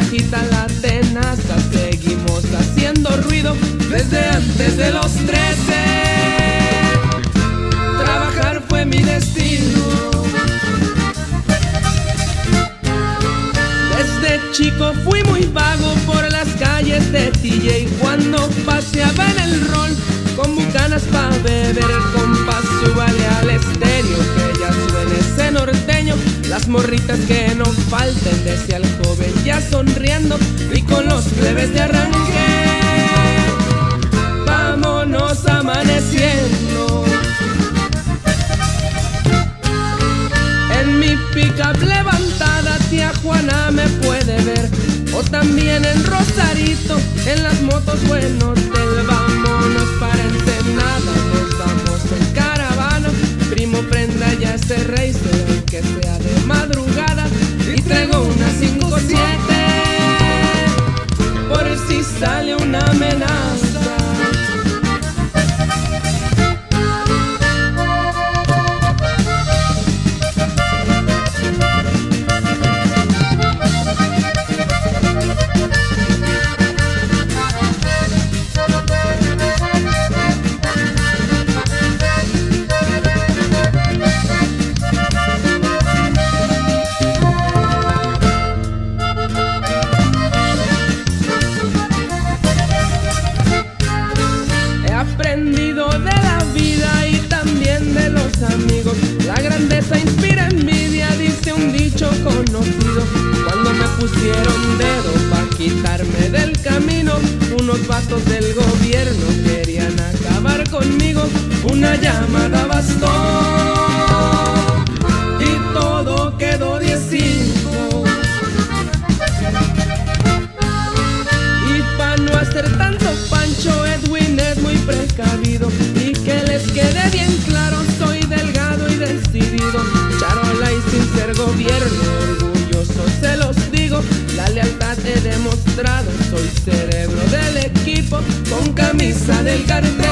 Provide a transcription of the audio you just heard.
agita la tenaza, seguimos haciendo ruido desde antes de los 13. Trabajar fue mi destino. Desde chico fui muy vago por las calles de TJ, cuando paseaba en el rol con bucanas pa' beber. Compa, súbale al estéreo que ya suene ese norteño. Las morritas que no falten, decía el joven ya sonriendo, y con los plebes de arranque vámonos amaneciendo. En mi pickup levantada tía Juana me puede ver, o también en Rosarito, en las motos buenos del vámonos para Ensenada, nos vamos en caravana. Primo, prenda ya ese racer, aunque sea de madrugada, y traigo una 5-7 por si sale una amenaza. Aprendido de la vida y también de los amigos. La grandeza inspira envidia, dice un dicho conocido. Cuando me pusieron dedo pa' quitarme del camino, unos vatos del gobierno querían acabar conmigo. Una llamada bastó y todo quedó 10-5. Y pa' no hacer tanto pancho, Edwin es muy precavido, y que les quede bien claro, soy delgado y decidido. Charola y sin ser gobierno, orgulloso se los digo. La lealtad he demostrado, soy cerebro del equipo, con camisa del cartel.